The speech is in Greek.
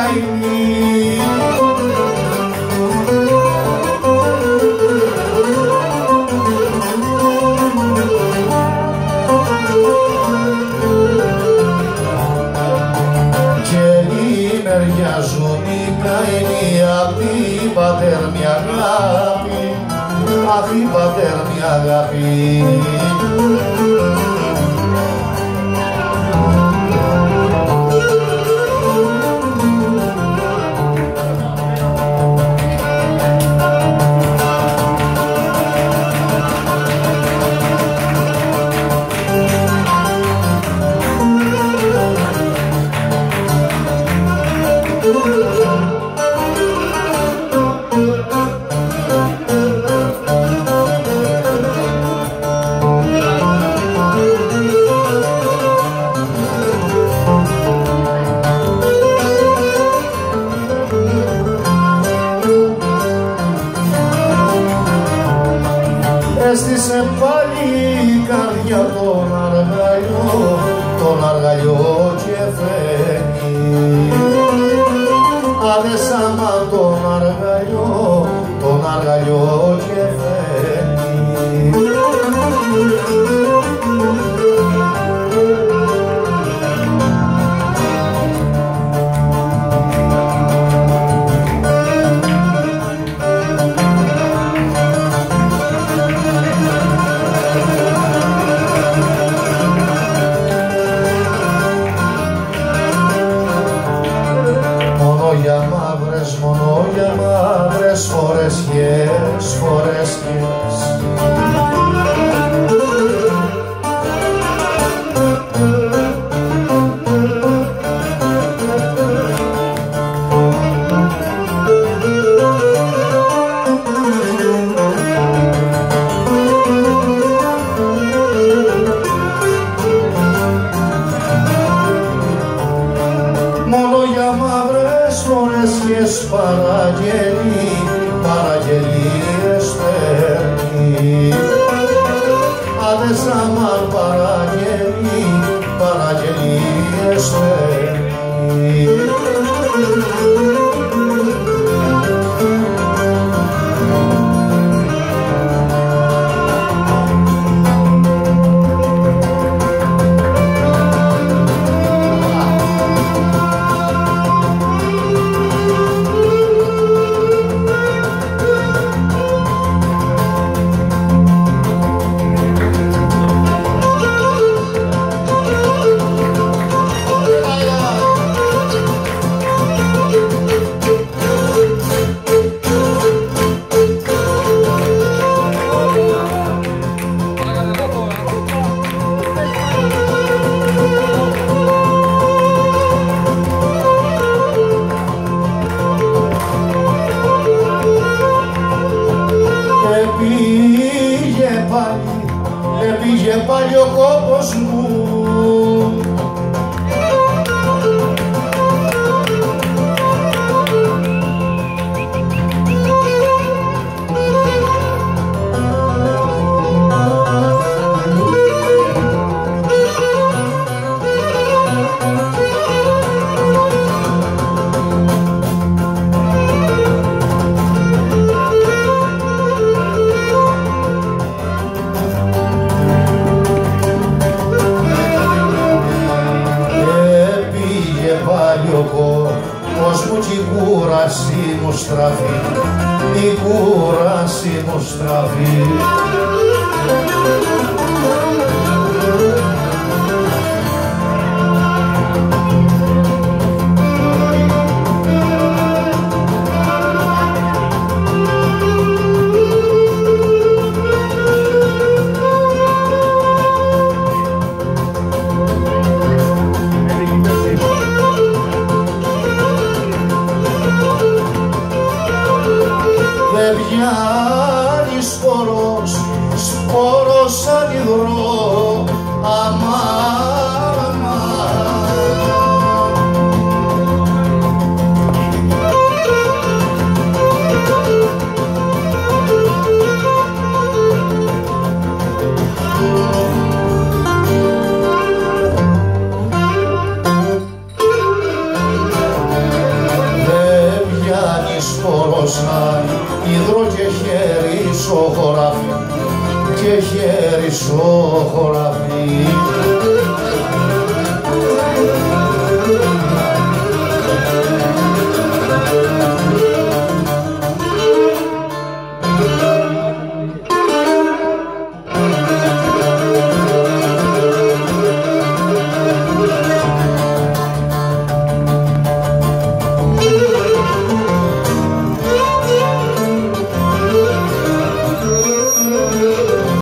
καημή. Μεριάζουν οι καημοί απ' την πατέρνη αγάπη, απ' την πατέρνη αγάπη. Έστησε πάλι η καρδιά τον αργαλιό και φεύγει. Αδεσάμα τον αργαλιό και φεύγει. Μόνο για μαύρες φορεσιές, φορεσιές. Μόνο για μαύρες φορεσιές παραγγελίες παίρνει. Αδεσάμαν παραγγελίες παίρνει. Έπηγε πάλι ο κόπος μου. Πώς μου κι η κούραση μου στραφεί, η κούραση μου στραφεί. Δεν βγαίνει σπόρος σαν υδρό, αμάν, αμάν. υδρό και χέρι στο χωράφι, και χέρι στο χωράφι.